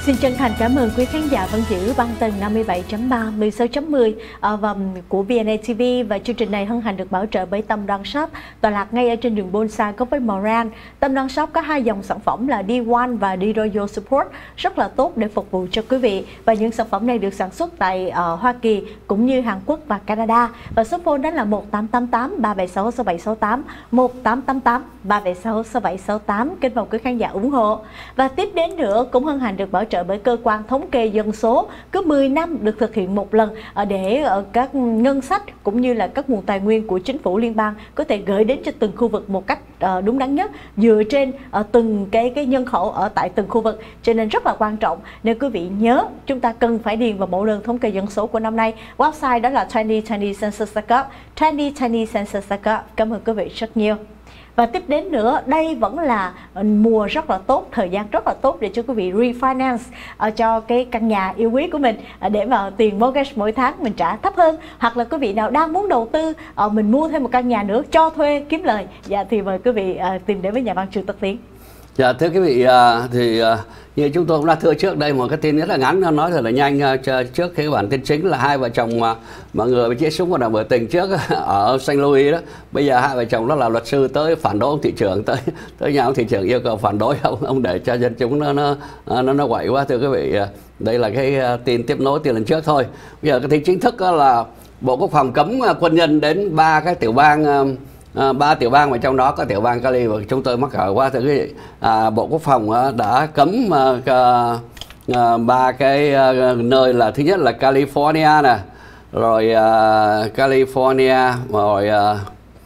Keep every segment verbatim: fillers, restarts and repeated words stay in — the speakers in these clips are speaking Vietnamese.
Xin chân thành cảm ơn quý khán giả vẫn giữ băng tần năm mươi bảy chấm ba, mười sáu chấm mười của vê en a tê vê, và chương trình này hân hạnh được bảo trợ bởi Tâm Đoan Shop, tọa lạc ngay ở trên đường Bonsai có với Moran. Tâm Đoan Shop có hai dòng sản phẩm là đê một và đê Royal Support rất là tốt để phục vụ cho quý vị, và những sản phẩm này được sản xuất tại uh, Hoa Kỳ cũng như Hàn Quốc và Canada. Và số phone đó là một tám tám tám ba bảy sáu sáu bảy sáu tám, một tám tám tám ba bảy sáu sáu bảy sáu tám. Kính mong quý khán giả ủng hộ. Và tiếp đến nữa cũng hân hạnh được bảo trợ bởi cơ quan thống kê dân số, cứ mười năm được thực hiện một lần để các ngân sách cũng như là các nguồn tài nguyên của chính phủ liên bang có thể gửi đến cho từng khu vực một cách đúng đắn nhất, dựa trên từng cái cái nhân khẩu ở tại từng khu vực, cho nên rất là quan trọng. Nếu quý vị nhớ, chúng ta cần phải điền vào mẫu đơn thống kê dân số của năm nay. Website đó là hai không hai không census dot gov, hai không hai không census dot gov. Cảm ơn quý vị rất nhiều. Và tiếp đến nữa, đây vẫn là mùa rất là tốt, thời gian rất là tốt để cho quý vị refinance uh, cho cái căn nhà yêu quý của mình, uh, để mà tiền mortgage mỗi tháng mình trả thấp hơn, hoặc là quý vị nào đang muốn đầu tư uh, mình mua thêm một căn nhà nữa cho thuê kiếm lời, dạ thì mời quý vị uh, tìm đến với nhà văn Trương Tất Tiến. Dạ thưa quý vị, uh, thì uh, như chúng tôi cũng đã thưa trước đây, một cái tin rất là ngắn, nói thật là nhanh. Uh, trước cái bản tin chính là hai vợ chồng mà mọi người bị chế súng vào đầu biểu tình trước ở Saint Louis đó, bây giờ hai vợ chồng đó là luật sư tới phản đối ông thị trưởng, tới tới nhà ông thị trưởng yêu cầu phản đối ông ông để cho dân chúng nó nó nó, nó quậy quá. Thưa quý vị, uh, đây là cái uh, tin tiếp nối tin lần trước thôi. Bây giờ cái tin chính thức là Bộ Quốc phòng cấm uh, quân nhân đến ba cái tiểu bang, uh, À, ba tiểu bang mà trong đó có tiểu bang Cali và chúng tôi mắc cỡ quá. Thưa quý vị, à, Bộ Quốc phòng à, đã cấm à, à, ba cái à, nơi là thứ nhất là California nè, rồi à, California, rồi à,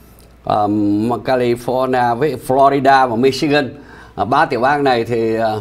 um, California với Florida và Michigan. À, ba tiểu bang này thì à,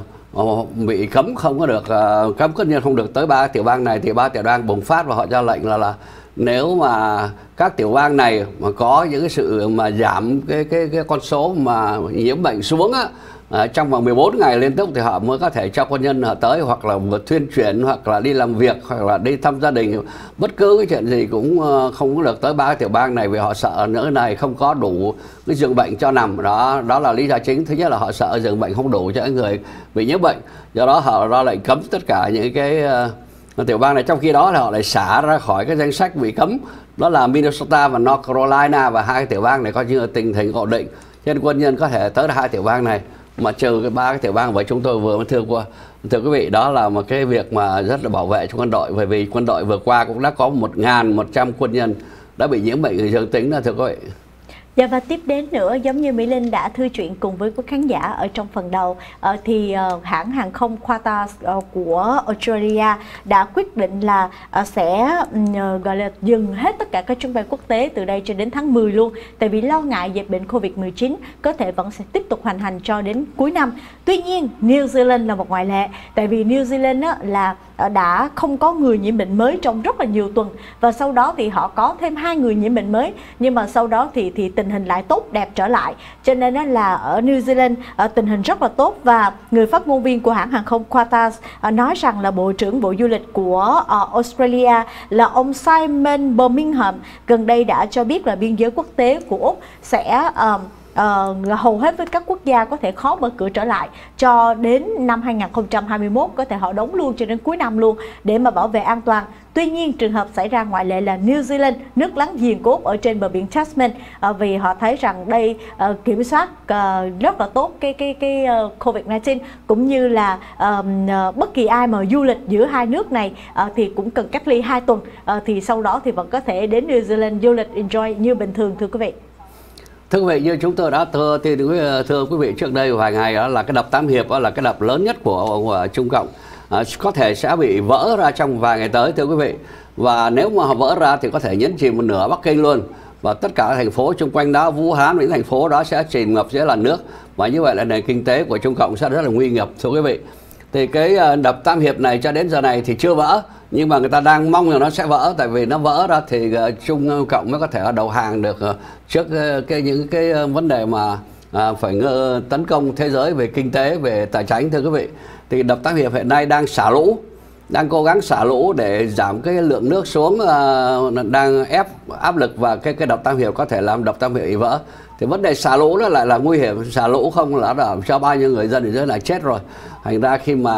bị cấm không có được, à, cấm tất nhiên không được tới ba tiểu bang này, thì ba tiểu bang bùng phát và họ ra lệnh là là nếu mà các tiểu bang này mà có những cái sự mà giảm cái cái cái con số mà nhiễm bệnh xuống á, à, trong vòng mười bốn ngày liên tục thì họ mới có thể cho quân nhân họ tới, hoặc là vượt thuyên chuyển, hoặc là đi làm việc, hoặc là đi thăm gia đình, bất cứ cái chuyện gì cũng không có được tới ba cái tiểu bang này, vì họ sợ nơi này không có đủ cái giường bệnh cho nằm. Đó đó là lý do chính. Thứ nhất là họ sợ giường bệnh không đủ cho những người bị nhiễm bệnh, do đó họ ra lệnh cấm tất cả những cái uh, tiểu bang này. Trong khi đó là họ lại xả ra khỏi cái danh sách bị cấm, đó là Minnesota và North Carolina, và hai cái tiểu bang này coi như là tình hình ổn định, cho nên quân nhân có thể tới hai tiểu bang này, mà trừ cái ba cái tiểu bang với chúng tôi vừa mới thưa qua. Thưa quý vị, đó là một cái việc mà rất là bảo vệ cho quân đội, bởi vì quân đội vừa qua cũng đã có một nghìn một trăm quân nhân đã bị nhiễm bệnh dương tính đó, thưa quý vị. Dạ, và tiếp đến nữa, giống như Mỹ Linh đã thưa chuyện cùng với quý khán giả ở trong phần đầu, uh, thì uh, hãng hàng không Qantas uh, của Australia đã quyết định là uh, sẽ uh, gọi là dừng hết tất cả các chuyến bay quốc tế từ đây cho đến tháng mười luôn, tại vì lo ngại dịch bệnh Covid mười chín có thể vẫn sẽ tiếp tục hoành hành cho đến cuối năm. Tuy nhiên, New Zealand là một ngoại lệ, tại vì New Zealand á, là uh, đã không có người nhiễm bệnh mới trong rất là nhiều tuần, và sau đó thì họ có thêm hai người nhiễm bệnh mới, nhưng mà sau đó thì thì tình hình lại tốt đẹp trở lại, cho nên là ở New Zealand ở tình hình rất là tốt. Và người phát ngôn viên của hãng hàng không Qantas nói rằng là Bộ trưởng Bộ Du lịch của Australia là ông Simon Birmingham gần đây đã cho biết là biên giới quốc tế của Úc sẽ uh, Uh, hầu hết với các quốc gia có thể khó mở cửa trở lại cho đến năm hai nghìn không trăm hai mươi mốt, có thể họ đóng luôn cho đến cuối năm luôn để mà bảo vệ an toàn. Tuy nhiên, trường hợp xảy ra ngoại lệ là New Zealand, nước láng giềng của Úc ở trên bờ biển Tasman, uh, vì họ thấy rằng đây uh, kiểm soát uh, rất là tốt cái cái cái uh, Covid mười chín, cũng như là uh, uh, bất kỳ ai mà du lịch giữa hai nước này uh, thì cũng cần cách ly hai tuần, uh, thì sau đó thì vẫn có thể đến New Zealand du lịch enjoy như bình thường, thưa quý vị. Thưa quý vị, như chúng tôi đã thưa, thưa quý vị trước đây vài ngày, đó là cái đập Tam Hiệp, đó là cái đập lớn nhất của, của Trung Cộng, à, có thể sẽ bị vỡ ra trong vài ngày tới, thưa quý vị. Và nếu mà họ vỡ ra thì có thể nhấn chìm một nửa Bắc Kinh luôn, và tất cả thành phố xung quanh đó, Vũ Hán, những thành phố đó sẽ chìm ngập dưới làn nước, và như vậy là nền kinh tế của Trung Cộng sẽ rất là nguy ngập, thưa quý vị. Thì cái đập Tam Hiệp này cho đến giờ này thì chưa vỡ, nhưng mà người ta đang mong là nó sẽ vỡ, tại vì nó vỡ ra thì uh, Trung Cộng mới có thể đầu hàng được uh, trước uh, cái những cái uh, vấn đề mà uh, phải ngơ, tấn công thế giới về kinh tế, về tài chính, thưa quý vị. Thì đập Tam Hiệp hiện nay đang xả lũ, đang cố gắng xả lũ để giảm cái lượng nước xuống, uh, đang ép áp lực, và cái cái đập Tam Hiệp có thể làm đập Tam Hiệp bị vỡ. Thì vấn đề xả lũ đó lại là nguy hiểm, xả lũ không là làm cho bao nhiêu người dân ở dưới này chết rồi. Thành ra khi mà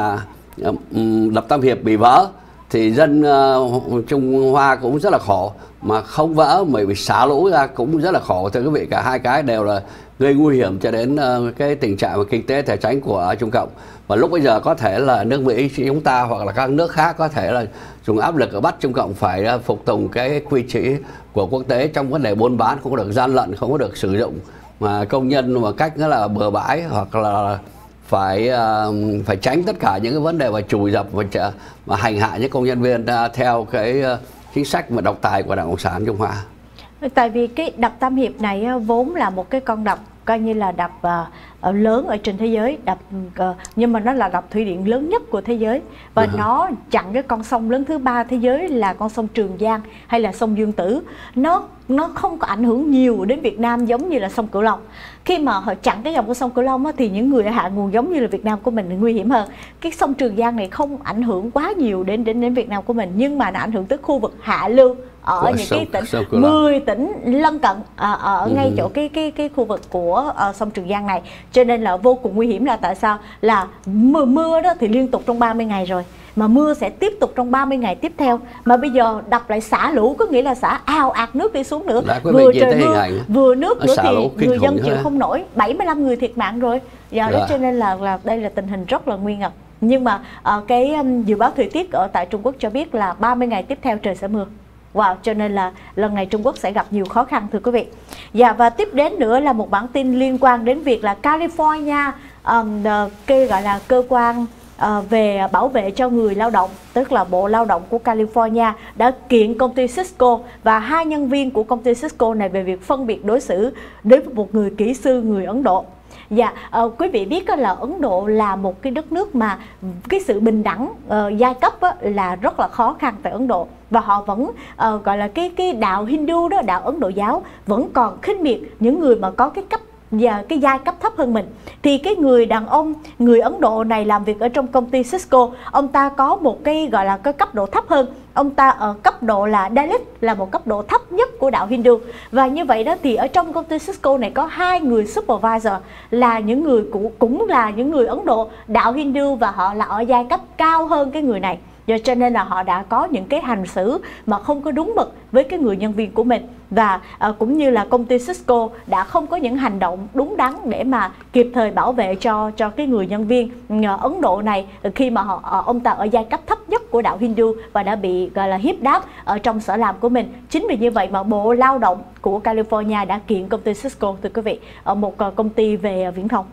đập Tam Hiệp bị vỡ thì dân uh, Trung Hoa cũng rất là khổ, mà không vỡ mà bị xả lũ ra cũng rất là khổ. Thưa quý vị, cả hai cái đều là gây nguy hiểm cho đến uh, cái tình trạng và kinh tế thể tránh của Trung Cộng. Và lúc bây giờ có thể là nước Mỹ chúng ta hoặc là các nước khác có thể là dùng áp lực ở bắt Trung Cộng phải uh, phục tùng cái quy chế của quốc tế trong vấn đề buôn bán, không có được gian lận, không có được sử dụng mà công nhân một cách nó là bừa bãi, hoặc là phải uh, phải tránh tất cả những cái vấn đề mà chùi dập và mà hành hạ những công nhân viên uh, theo cái uh, chính sách mà độc tài của Đảng Cộng sản Trung Hoa. Tại vì cái đập Tam Hiệp này uh, vốn là một cái con đập coi như là đập uh, lớn ở trên thế giới, đập uh, nhưng mà nó là đập thủy điện lớn nhất của thế giới, và uh-huh. nó chặn cái con sông lớn thứ ba thế giới là con sông Trường Giang hay là sông Dương Tử. Nó nó không có ảnh hưởng nhiều đến Việt Nam giống như là sông Cửu Long. Khi mà họ chặn cái dòng của sông Cửu Long á, thì những người ở hạ nguồn giống như là Việt Nam của mình thì nguy hiểm hơn. Cái sông Trường Giang này không ảnh hưởng quá nhiều đến đến đến Việt Nam của mình, nhưng mà nó ảnh hưởng tới khu vực hạ lưu ở của những sông, cái tỉnh mười tỉnh lân cận ở, ở ừ. ngay chỗ cái cái cái khu vực của uh, sông Trường Giang này, cho nên là vô cùng nguy hiểm. Là tại sao? Là mưa mưa đó thì liên tục trong ba mươi ngày rồi, mà mưa sẽ tiếp tục trong ba mươi ngày tiếp theo, mà bây giờ đập lại xả lũ, có nghĩa là xả ào ạt nước đi xuống nữa, vừa trời mưa vừa nước nữa thì người dân chịu không nổi. Bảy mươi lăm người thiệt mạng rồi, do đó cho nên là là đây là tình hình rất là nguy ngập. Nhưng mà uh, cái um, dự báo thời tiết ở tại Trung Quốc cho biết là ba mươi ngày tiếp theo trời sẽ mưa. Wow, cho nên là lần này Trung Quốc sẽ gặp nhiều khó khăn thưa quý vị. Dạ, và tiếp đến nữa là một bản tin liên quan đến việc là California, um, cái gọi là cơ quan uh, về bảo vệ cho người lao động, tức là Bộ Lao động của California đã kiện công ty Cisco và hai nhân viên của công ty Cisco này về việc phân biệt đối xử đối với một người kỹ sư người Ấn Độ. Dạ, uh, quý vị biết là Ấn Độ là một cái đất nước mà cái sự bình đẳng uh, giai cấp á, là rất là khó khăn tại Ấn Độ, và họ vẫn uh, gọi là cái cái đạo Hindu đó, đạo Ấn Độ giáo vẫn còn khinh miệt những người mà có cái cấp và cái giai cấp thấp hơn mình. Thì cái người đàn ông người Ấn Độ này làm việc ở trong công ty Cisco, ông ta có một cái gọi là cái cấp độ thấp hơn, ông ta ở cấp độ là Dalit, là một cấp độ thấp nhất của đạo Hindu. Và như vậy đó thì ở trong công ty Cisco này có hai người supervisor là những người cũng, cũng là những người Ấn Độ đạo Hindu, và họ là ở giai cấp cao hơn cái người này. Do cho nên là họ đã có những cái hành xử mà không có đúng mực với cái người nhân viên của mình, và uh, cũng như là công ty Cisco đã không có những hành động đúng đắn để mà kịp thời bảo vệ cho cho cái người nhân viên uh, Ấn Độ này khi mà họ uh, ông ta ở giai cấp thấp nhất của đạo Hindu và đã bị gọi là hiếp đáp ở trong sở làm của mình. Chính vì như vậy mà Bộ Lao động của California đã kiện công ty Cisco, thưa quý vị, ở một uh, công ty về viễn thông.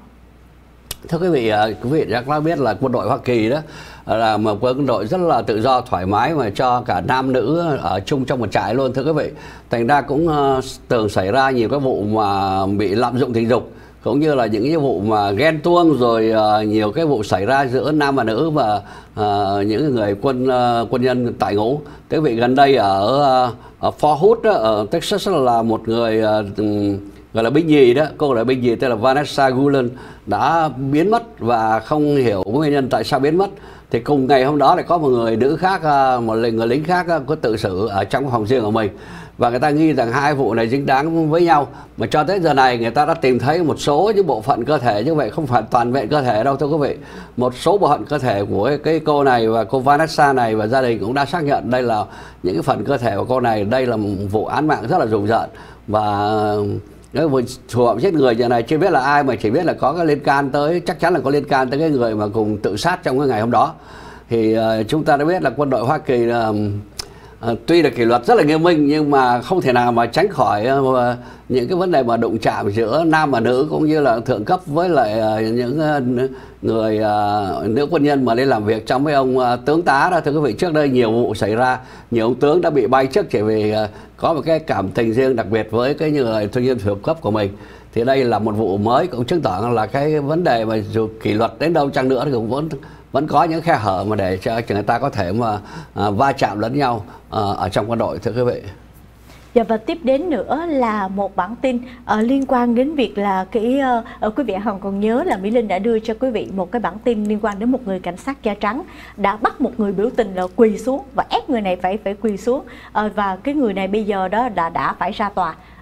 Thưa quý vị, quý vị chắc đã biết là quân đội Hoa Kỳ đó là một quân đội rất là tự do thoải mái, mà cho cả nam nữ ở chung trong một trại luôn, thưa quý vị. Thành ra cũng uh, từng xảy ra nhiều cái vụ mà bị lạm dụng tình dục, cũng như là những cái vụ mà ghen tuông, rồi uh, nhiều cái vụ xảy ra giữa nam và nữ và uh, những người quân uh, quân nhân tại ngũ. Thưa quý vị, gần đây ở, uh, ở Fort Hood đó, ở Texas là một người uh, gọi là binh nhì đó, cô là binh nhì tên là Vanessa Gulen đã biến mất và không hiểu nguyên nhân tại sao biến mất. Thì cùng ngày hôm đó lại có một người nữ khác, một người lính khác có tự xử ở trong phòng riêng của mình, và người ta nghi rằng hai vụ này dính dáng với nhau. Mà cho tới giờ này người ta đã tìm thấy một số những bộ phận cơ thể, như vậy không phải toàn vẹn cơ thể đâu thưa quý vị. Một số bộ phận cơ thể của cái cô này và cô Vanessa này, và gia đình cũng đã xác nhận đây là những cái phần cơ thể của cô này. Đây là một vụ án mạng rất là rùng rợn, và nếu vụ thủ phạm giết người giờ này chưa biết là ai, mà chỉ biết là có cái liên can tới, chắc chắn là có liên can tới cái người mà cùng tự sát trong cái ngày hôm đó. Thì uh, chúng ta đã biết là quân đội Hoa Kỳ là uh, tuy là kỷ luật rất là nghiêm minh, nhưng mà không thể nào mà tránh khỏi uh, những cái vấn đề mà đụng chạm giữa nam và nữ, cũng như là thượng cấp với lại uh, những uh, người uh, nữ quân nhân mà lên làm việc trong mấy ông uh, tướng tá đó. Thưa quý vị, trước đây nhiều vụ xảy ra, nhiều ông tướng đã bị bay trước chỉ vì uh, có một cái cảm tình riêng đặc biệt với cái người quân nhân thượng cấp của mình. Thì đây là một vụ mới cũng chứng tỏ là cái vấn đề mà dù kỷ luật đến đâu chăng nữa thì cũng vẫn vẫn có những khe hở mà để cho người ta có thể mà uh, va chạm lẫn nhau uh, ở trong quân đội, thưa quý vị. Dạ, và tiếp đến nữa là một bản tin uh, liên quan đến việc là cái uh, quý vị Hồng còn nhớ là Mỹ Linh đã đưa cho quý vị một cái bản tin liên quan đến một người cảnh sát da trắng đã bắt một người biểu tình là quỳ xuống và ép người này phải phải quỳ xuống, uh, và cái người này bây giờ đó đã đã phải ra tòa.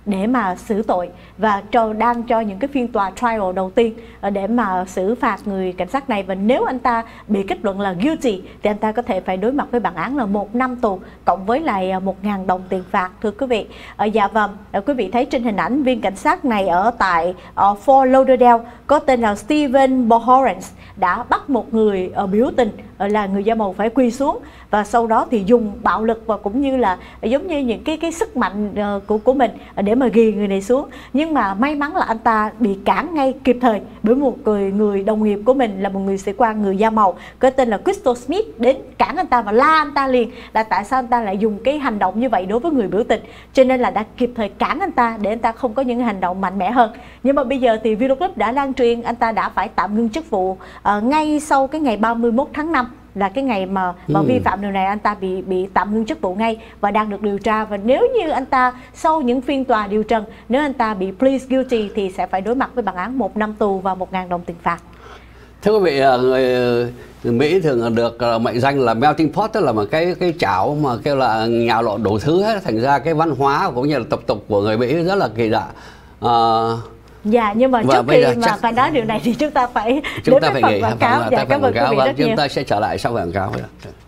để mà xử tội và cho đang cho những cái phiên tòa trial đầu tiên để mà xử phạt người cảnh sát này. Và nếu anh ta bị kết luận là guilty thì anh ta có thể phải đối mặt với bản án là một năm tù cộng với lại một ngàn đồng tiền phạt, thưa quý vị. Dạ vâng, quý vị thấy trên hình ảnh viên cảnh sát này ở tại uh, Fort Lauderdale có tên là Stephen Bohorens đã bắt một người uh, biểu tình uh, là người da màu phải quỳ xuống, và sau đó thì dùng bạo lực và cũng như là giống như những cái cái sức mạnh uh, của của mình để mà ghi người này xuống. Nhưng mà may mắn là anh ta bị cản ngay kịp thời bởi một người người đồng nghiệp của mình là một người sĩ quan người da màu có tên là Crystal Smith đến cản anh ta và la anh ta liền là tại sao anh ta lại dùng cái hành động như vậy đối với người biểu tình, cho nên là đã kịp thời cản anh ta để anh ta không có những hành động mạnh mẽ hơn. Nhưng mà bây giờ thì video clip đã lan truyền anh ta đã phải tạm ngưng chức vụ uh, ngay sau cái ngày ba mươi mốt tháng năm là cái ngày mà, mà ừ. vi phạm điều này. Anh ta bị bị tạm ngưng chức vụ ngay và đang được điều tra, và nếu như anh ta sau những phiên tòa điều trần, nếu anh ta bị plead guilty thì sẽ phải đối mặt với bản án một năm tù và một ngàn đồng tiền phạt. Thưa quý vị, người, người Mỹ thường được mệnh danh là melting pot, tức là một cái cái chảo mà kêu là nhào lộn đủ thứ hết, thành ra cái văn hóa cũng như là tập tục của người Mỹ rất là kỳ lạ. À, Dạ, nhưng mà trước khi mà chắc... phải nói điều này thì chúng ta phải chúng ta phải nghỉ. quảng cáo. Dạ, cảm ơn quý vị rất nhiều. Chúng ta sẽ trở lại sau quảng cáo.